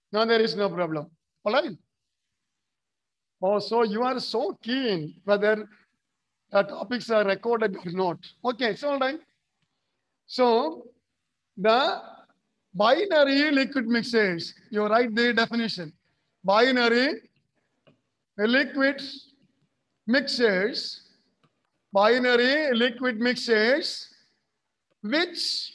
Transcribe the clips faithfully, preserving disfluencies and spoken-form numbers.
No, there is no problem. All right. Oh, so you are so keen whether the topics are recorded or not. Okay, it's all right. So the binary liquid mixers, you write the definition. Binary liquid mixers, binary liquid mixers, which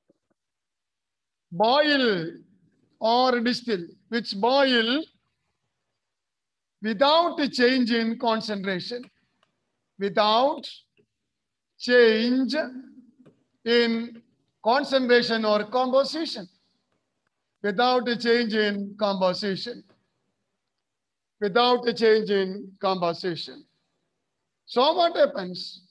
boil or distill, which boil without a change in concentration, without change in concentration or composition, without a change in composition, without a change in composition. So what happens?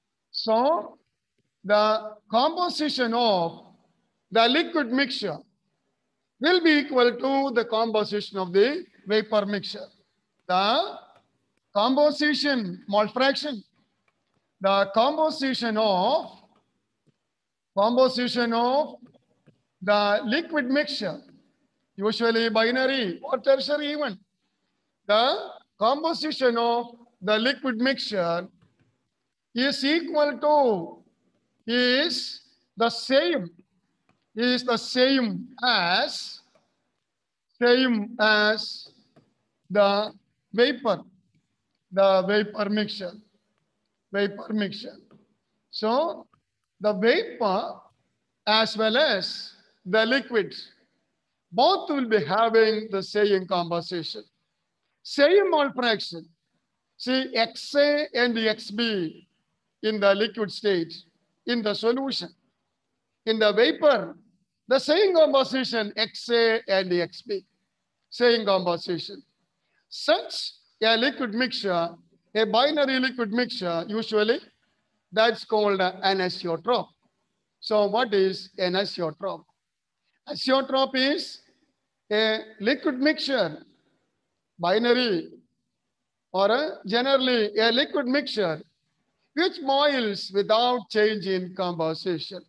So the composition of the liquid mixture will be equal to the composition of the vapor mixture. The composition, mole fraction, the composition of composition of the liquid mixture, usually binary or tertiary even. The composition of the liquid mixture is equal to, is the same, is the same as, same as the vapor, the vapor mixture, vapor mixture. So the vapor as well as the liquid, both will be having the same composition, same mole fraction. See, X A and X B in the liquid state, in the solution. In the vapor, the same composition, X A and X B, same composition. Such a liquid mixture, a binary liquid mixture, usually that's called an anesiotrope. So what is an anesiotrope? Anesiotrope is a liquid mixture, binary, or a, generally a liquid mixture which boils without change in composition.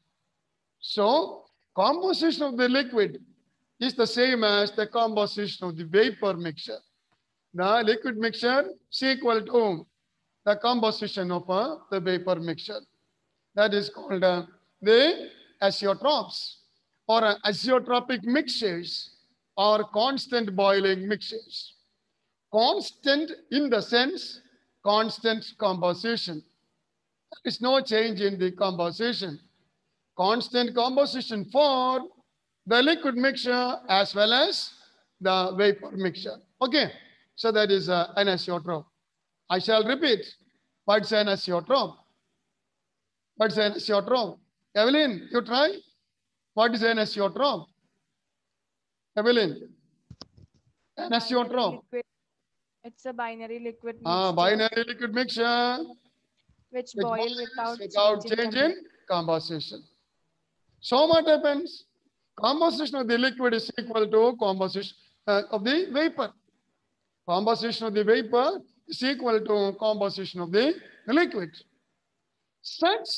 So composition of the liquid is the same as the composition of the vapor mixture. The liquid mixture is equal to the composition of uh, the vapor mixture. That is called uh, the azeotropes, or uh, azeotropic mixtures, or constant boiling mixtures. Constant in the sense, constant composition. There is no change in the composition. Constant composition for the liquid mixture as well as the vapor mixture. Okay, so that is uh, an azeotrope. I shall repeat. What's an azeotrope? What's an azeotrope? Evelyn, you try. What is an azeotrope? Evelyn, an azeotrope. It's a binary liquid mixture. Ah, binary liquid mixture. Which, which boil without, without change in composition. So what happens? Composition of the liquid is equal to composition uh, of the vapor. Composition of the vapor is equal to composition of the liquid. Such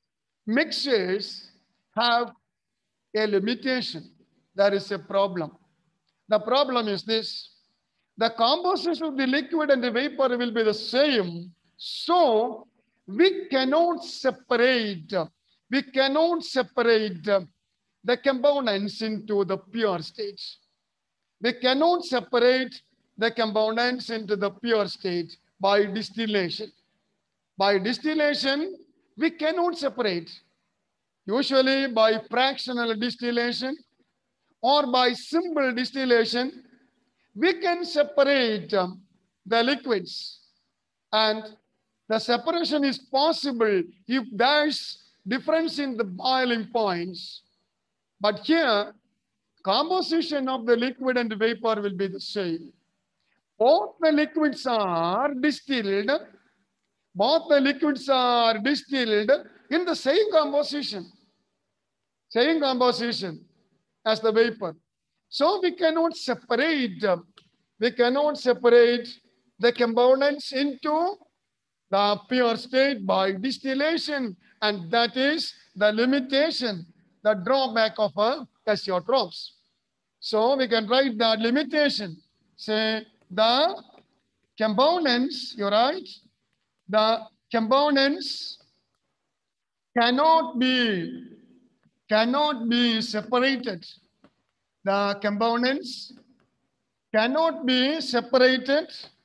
mixtures have a limitation. There is a problem. The problem is this. The composition of the liquid and the vapor will be the same. So we cannot separate, we cannot separate the components into the pure state. We cannot separate the components into the pure state by distillation. By distillation, we cannot separate. Usually by fractional distillation or by simple distillation, we can separate um, the liquids, and the separation is possible if there's difference in the boiling points. But here, composition of the liquid and the vapor will be the same. Both the liquids are distilled, both the liquids are distilled in the same composition, same composition as the vapor. So we cannot separate, we cannot separate the components into the pure state by distillation, and that is the limitation, the drawback of uh, azeotropes. So we can write the limitation. Say the components, you're right, the components cannot be, cannot be separated. The components cannot be separated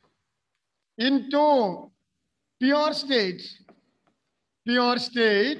into pure state, pure state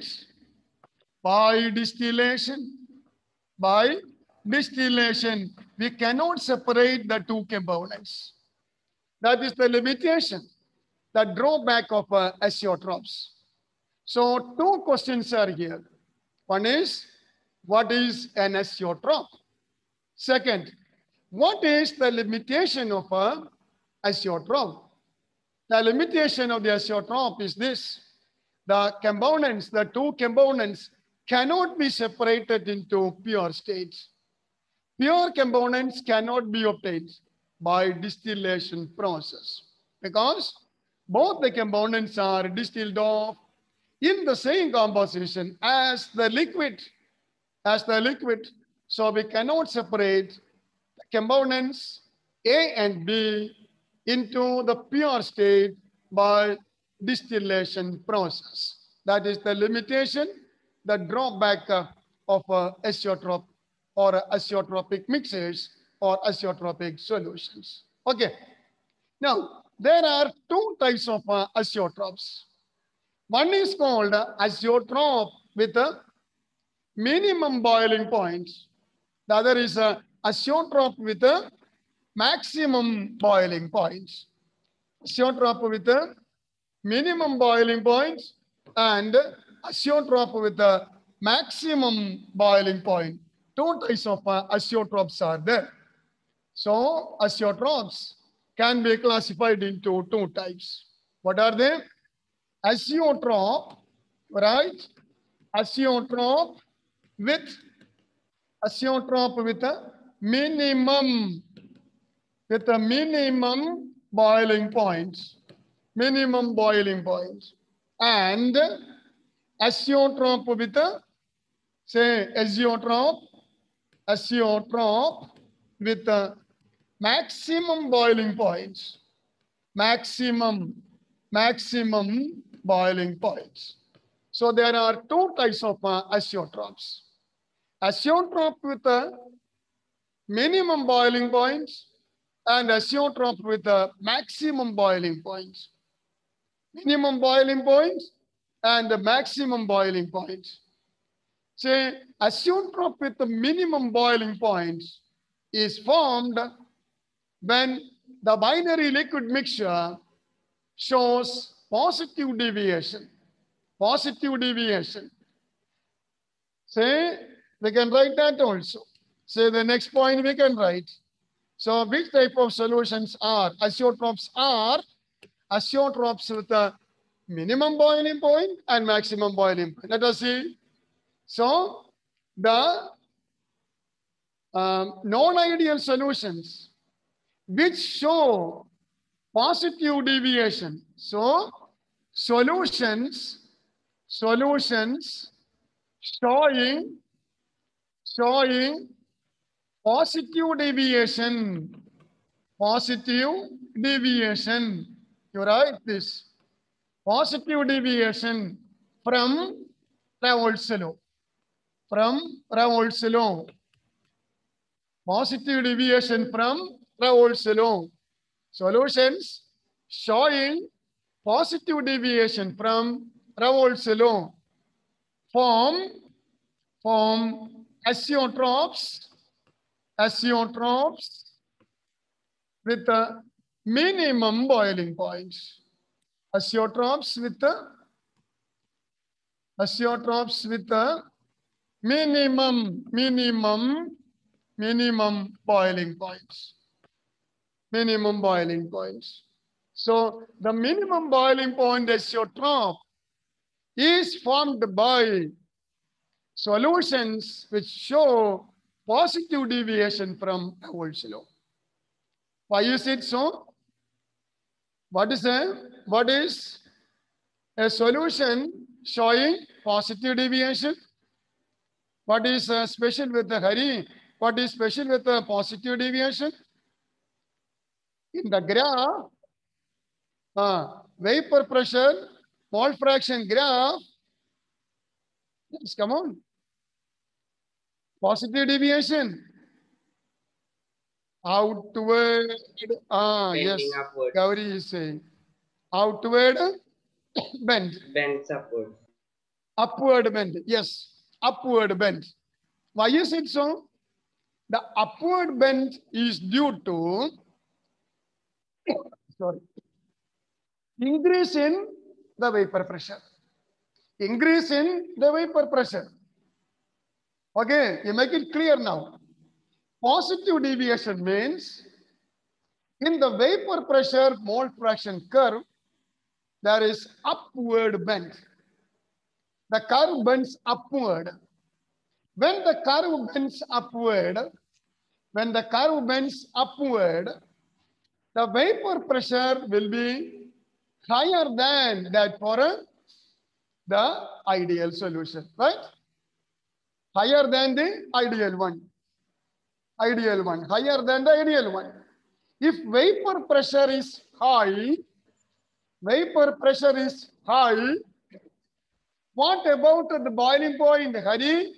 by distillation, by distillation. We cannot separate the two components. That is the limitation, the drawback of uh, azeotrophs. So two questions are here. One is, what is an azeotroph? Second, what is the limitation of a azeotroph? The limitation of the azeotroph is this. The components, the two components cannot be separated into pure states. Pure components cannot be obtained by distillation process because both the components are distilled off in the same composition as the liquid, as the liquid. So we cannot separate the components A and B into the pure state by distillation process. That is the limitation, the drawback uh, of uh, azeotroph or uh, azeotropic mixers or azeotropic solutions. Okay. Now, there are two types of uh, azeotrophs. One is called uh, azeotroph with a minimum boiling point. The other is a azeotroph with a maximum boiling point. Azeotroph with a minimum boiling point and azeotroph with a maximum boiling point. Two types of uh, azeotrophs are there. So azeotrophs can be classified into two types. What are they? Azeotroph, right? Azeotroph with azeotroph with a minimum, with a minimum boiling point, minimum boiling point, and azeotroph with a, say, azeotroph, azeotroph with a maximum boiling point, maximum, maximum boiling points. So there are two types of uh, azeotrophs. Azeotroph with a minimum boiling point and azeotroph with a maximum boiling point. Minimum boiling point and the maximum boiling point. Say, azeotroph with the minimum boiling point is formed when the binary liquid mixture shows positive deviation. Positive deviation. Say, we can write that also. Say the next point we can write. So which type of solutions are? Azeotrophs are azeotrophs with a minimum boiling point and maximum boiling point. Let us see. So the um, non-ideal solutions which show positive deviation. So solutions, solutions showing, showing positive deviation, positive deviation. You write this. Positive deviation from Raoult's law. From Raoult's law. Positive deviation from Raoult's law. Solutions showing positive deviation from Raoult's law form, form azeotrophs, azeotrophs with a minimum boiling point. Azeotrophs with a azeotrophs with a minimum, minimum, minimum boiling points. Minimum boiling points. So the minimum boiling point azeotroph is formed by solutions which show positive deviation from Raoult's law. Why is it so? What is a, what is a solution showing positive deviation? What is uh, special with the Hari? what is special with the positive deviation? In the graph, uh, vapor pressure, mole fraction graph, yes, come on. Positive deviation. Outward, ah, yes, Bending upwards. Gauri is saying. Outward bend. Bends upwards. Upward bend, yes, upward bend. Why is it so? The upward bend is due to, sorry, increase in the vapor pressure. Increase in the vapor pressure. Okay, you make it clear now. Positive deviation means in the vapor pressure mole fraction curve, there is upward bend. The curve bends upward. When the curve bends upward, when the curve bends upward, the vapor pressure will be higher than that for a, the ideal solution, right? Higher than the ideal one. Ideal one, higher than the ideal one. If vapor pressure is high, vapor pressure is high, what about the boiling point, Hari?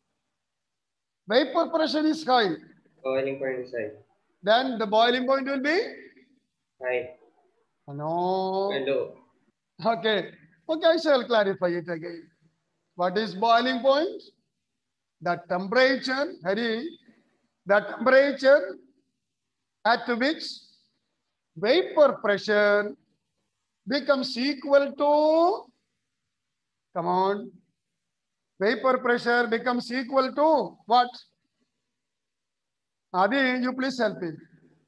Vapor pressure is high. Boiling point is high. Then the boiling point will be? High. No. Low. Okay. Okay, I shall clarify it again. What is boiling point? The temperature, Hari, the temperature at which vapor pressure becomes equal to, come on, vapor pressure becomes equal to what? Adi, you please help me.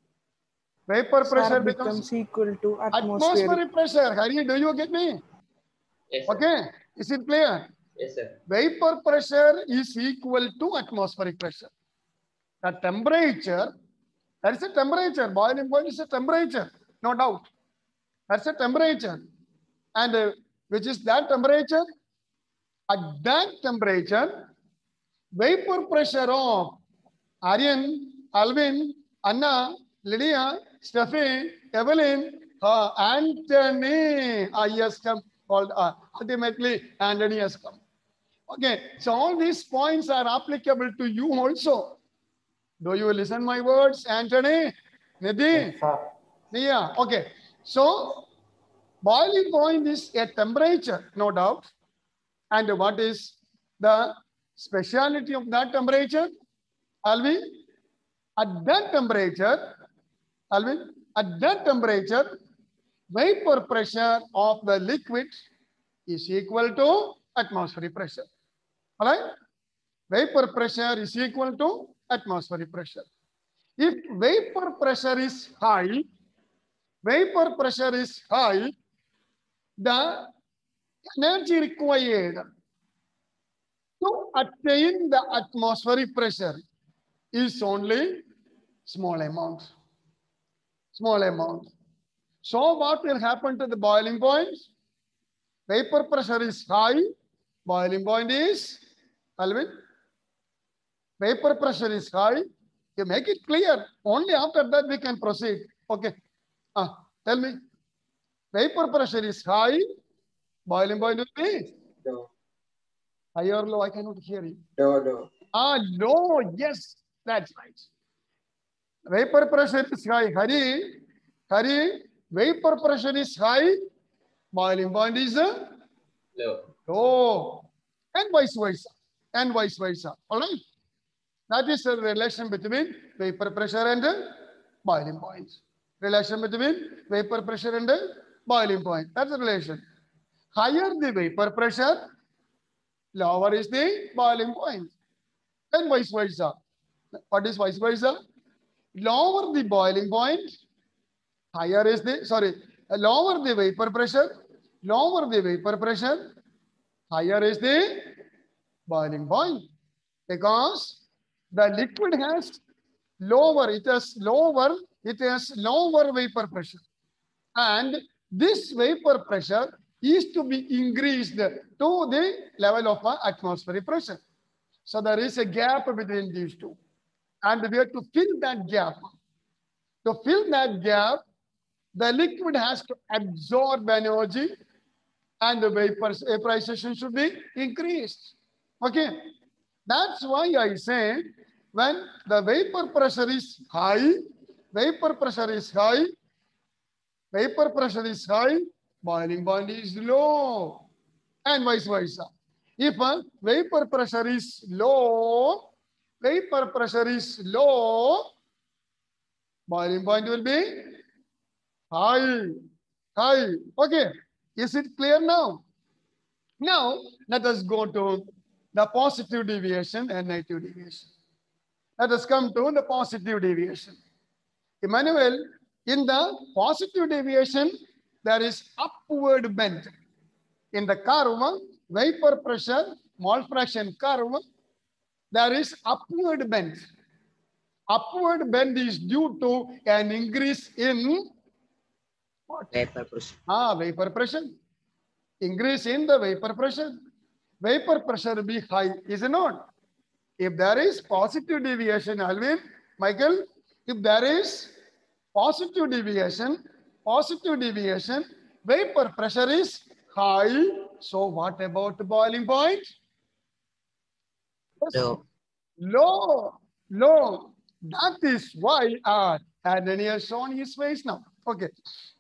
Vapor Sir, pressure becomes, becomes equal to atmospheric. atmospheric pressure. Hari, do you get me? Yes, sir. Okay, is it clear? Yes, sir. Vapor pressure is equal to atmospheric pressure. The temperature, that is a temperature. Boiling point is a temperature, no doubt. That's a temperature. And uh, which is that temperature? At that temperature, vapor pressure of Aryan, Alvin, Anna, Lydia, Steffi, Evelyn, uh, Anthony, uh, he has come, called, uh, ultimately Anthony has come. Okay, so all these points are applicable to you also. Do you listen my words, Anthony? Nidhi? Yes, sir. Yeah, okay. So, boiling point is a temperature, no doubt. And what is the speciality of that temperature? Alvin, at that temperature, Alvin, at that temperature, vapor pressure of the liquid is equal to atmospheric pressure. All right? Vapor pressure is equal to atmospheric pressure. If vapor pressure is high, vapor pressure is high, the energy required to attain the atmospheric pressure is only small amount. Small amount. So what will happen to the boiling point? Vapor pressure is high, boiling point is, Alvin, vapor pressure is high. You make it clear. Only after that we can proceed. Okay. Ah, tell me. Vapor pressure is high, boiling point will be Low. high or low. I cannot hear you. Low, low. Ah, low. Yes, that's right. Vapor pressure is high. Hari, Hari, vapor pressure is high, boiling point is uh, Low. low. And vice versa. And vice versa. All right. That is the relation between vapor pressure and uh, boiling point. Relation between vapor pressure and uh, boiling point. That's the relation. Higher the vapor pressure, lower is the boiling point. And vice versa. What is vice versa? Lower the boiling point, higher is the, sorry, lower the vapor pressure, lower the vapor pressure, higher is the boiling point. Because the liquid has lower, it has lower, it has lower vapor pressure. And this vapor pressure is to be increased to the level of uh, atmospheric pressure. So there is a gap between these two. And we have to fill that gap. To fill that gap, the liquid has to absorb energy and the vapor vaporization should be increased. Okay. That's why I say when the vapor pressure is high, vapor pressure is high, vapor pressure is high, boiling point is low, and vice versa. If uh, vapor pressure is low, vapor pressure is low, boiling point will be high, high. Okay, is it clear now? Now, let us go to the positive deviation and negative deviation. Let us come to the positive deviation. Emmanuel, in the positive deviation, there is upward bend. In the curve, vapor pressure, mole fraction curve, there is upward bend. Upward bend is due to an increase in what? Vapor pressure. Ah, vapor pressure. Increase in the vapor pressure. Vapor pressure will be high, is it not? If there is positive deviation, Alvin, Michael, if there is positive deviation, positive deviation, vapor pressure is high. So what about the boiling point? Low. Low, low. That is why uh, Anthony has shown his face now. Okay.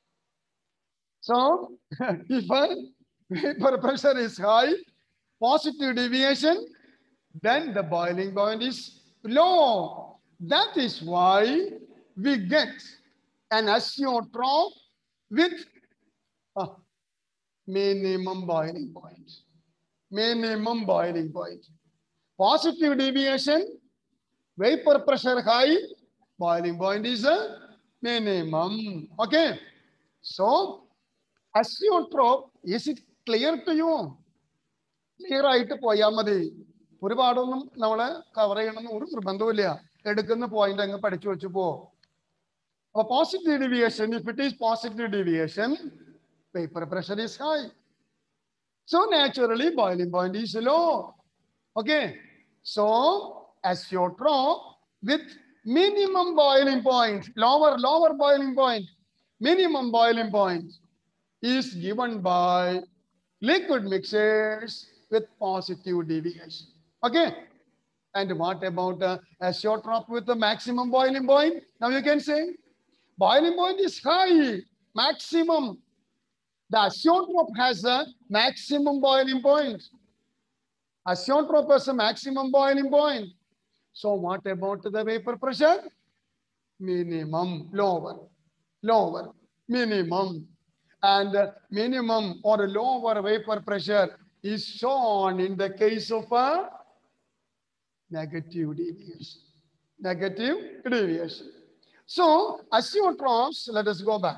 So if uh, vapor pressure is high, positive deviation, then the boiling point is low. That is why we get an azeotrope with uh, minimum boiling point. Minimum boiling point. Positive deviation, vapor pressure high, boiling point is a minimum. Okay. So, azeotrope, is it clear to you? Clear ആയിട്ട് പോയാൽ മതി. ഒരുപാടൊന്നും നമ്മളെ cover ചെയ്യണമെന്ന് ഒരു നിർബന്ധമില്ല. എടുക്കുന്ന point അങ്ങ് പഠിച്ചു വെച്ചു പോ. A positive deviation, if it is positive deviation, vapor pressure is high. So naturally boiling point is low. Okay. So azeotrope with minimum boiling point, lower, lower boiling point, minimum boiling point is given by liquid mixers with positive deviation. Okay. And what about uh, azeotrope with the maximum boiling point? Now you can say boiling point is high, maximum. The azeotrope has a maximum boiling point. Azeotrope has a maximum boiling point. So what about the vapor pressure? Minimum, lower, lower, minimum. And uh, minimum or lower vapor pressure is shown in the case of a negative deviation. Negative deviation. So azeotropes, let us go back.